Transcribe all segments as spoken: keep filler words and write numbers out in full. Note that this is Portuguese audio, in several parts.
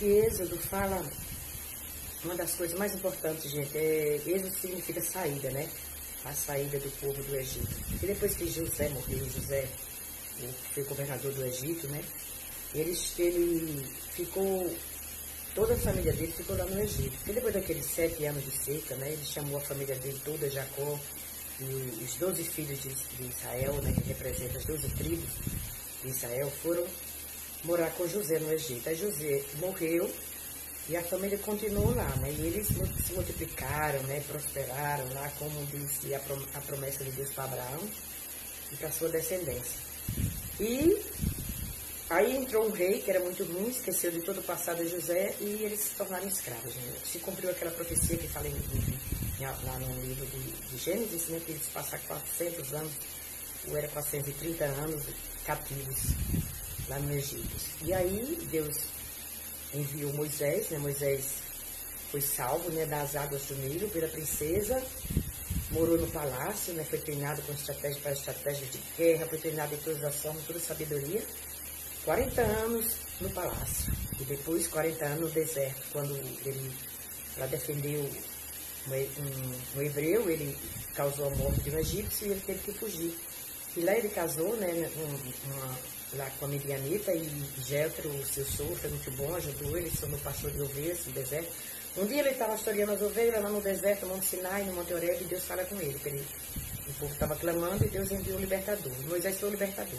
que Êxodo fala, uma das coisas mais importantes, gente, é, Êxodo significa saída, né? A saída do povo do Egito. E depois que José morreu, José foi governador do Egito, né? Ele, ele ficou, toda a família dele ficou lá no Egito. E depois daqueles sete anos de seca, né? Ele chamou a família dele toda, Jacó, e os doze filhos de, de Israel, né? Que representam as doze tribos de Israel, foram morar com José no Egito. Aí José morreu e a família continuou lá, né? E eles se multiplicaram, né? Prosperaram lá, como disse a, prom a promessa de Deus para Abraão e para sua descendência. E aí entrou um rei que era muito ruim, esqueceu de todo o passado de José e eles se tornaram escravos, né? Se cumpriu aquela profecia que falei lá no livro de, de Gênesis, né? Que eles passaram quatrocentos anos, ou era quatrocentos e trinta anos cativos lá no Egito. E aí Deus enviou Moisés, né? Moisés foi salvo, né, das águas do Nilo pela princesa, morou no palácio, né, foi treinado com estratégia para estratégias de guerra, foi treinado em todas as formas, toda a sabedoria. quarenta anos no palácio e depois quarenta anos no deserto, quando ele, para defender um, um, um hebreu, ele causou a morte de um egípcio e ele teve que fugir. E lá ele casou, né, um, uma, lá com a Midianita, e Jetro, o seu sogro, foi muito bom, ajudou ele, se tornou pastor de ovelhas no deserto. Um dia ele estava historiando as ovelhas lá no deserto, no Monte Sinai, no Monte Horebe, e Deus fala com ele, que ele, o povo estava clamando e Deus enviou o libertador. Moisés foi o libertador.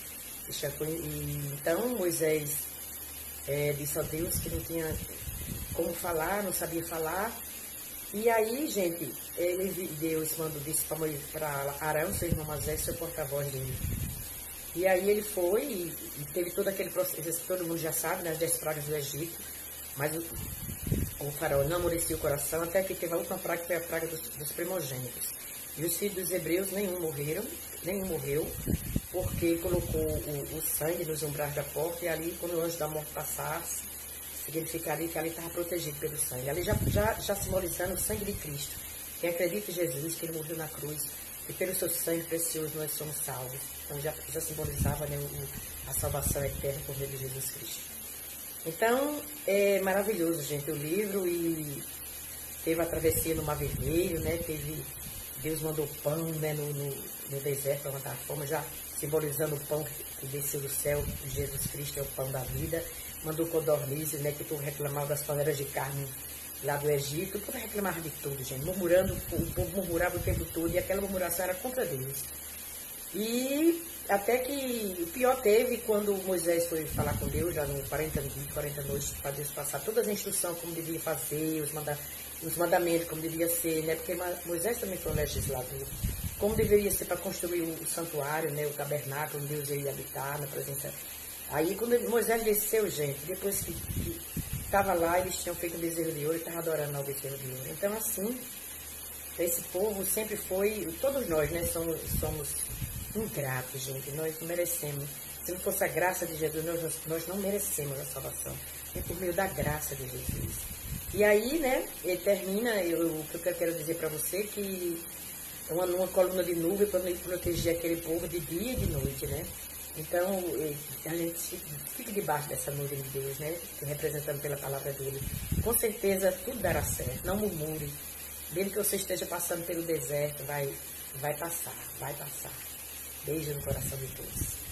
E, então Moisés é, disse a Deus que não tinha como falar, não sabia falar. E aí, gente, ele, Deus mandou, disse para Arão, seu irmão Moisés, seu porta-voz dele. E aí ele foi e, e teve todo aquele processo, todo mundo já sabe, nas dez pragas do Egito, mas o, o faraó não amoleceu o coração, até que teve a última praga, que foi a praga dos, dos primogênitos. E os filhos dos hebreus, nenhum morreram, nenhum morreu, porque colocou o, o sangue nos umbrais da porta, e ali, quando o anjo da morte passasse, significaria que ali estava protegido pelo sangue. Ali já, já, já simbolizando o sangue de Cristo. Quem acredita em Jesus, que ele morreu na cruz, e pelo seu sangue precioso nós somos salvos. Então já, já simbolizava, né, o, a salvação eterna por meio de Jesus Cristo. Então, é maravilhoso, gente, o livro, e teve a travessia no Mar Vermelho, né, teve, Deus mandou pão, né, no, no, no deserto para matar a fome, já simbolizando o pão que desceu do céu, Jesus Cristo é o pão da vida. Mandou codornizes, né, que o povo reclamava das panelas de carne lá do Egito. O povo reclamava de tudo, gente, murmurando, o povo murmurava o tempo todo, e aquela murmuração era contra Deus. E até que o pior teve quando Moisés foi falar com Deus, já no quarenta dias, quarenta noites, para Deus passar todas as instruções, como devia fazer, os, manda, os mandamentos, como devia ser, né, porque Moisés também foi um legislador, como deveria ser para construir o, o santuário, né, o tabernáculo, onde Deus ia habitar, na presença. Aí quando Moisés desceu, gente, depois que estava lá, eles tinham feito um bezerro de ouro e estavam adorando ao bezerro de ouro. Então, assim, esse povo sempre foi, todos nós, né, somos, somos ingratos, gente, nós não merecemos. Se não fosse a graça de Jesus, nós, nós não merecemos a salvação. É por meio da graça de Jesus. E aí, né, ele termina, eu, o que eu quero dizer para você, que é uma, uma coluna de nuvem para proteger aquele povo de dia e de noite, né? Então, a gente fica debaixo dessa nuvem de Deus, né? Representando pela palavra dele. Com certeza, tudo dará certo. Não murmure. Mesmo que você esteja passando pelo deserto, vai, vai passar, vai passar. Beijo no coração de todos.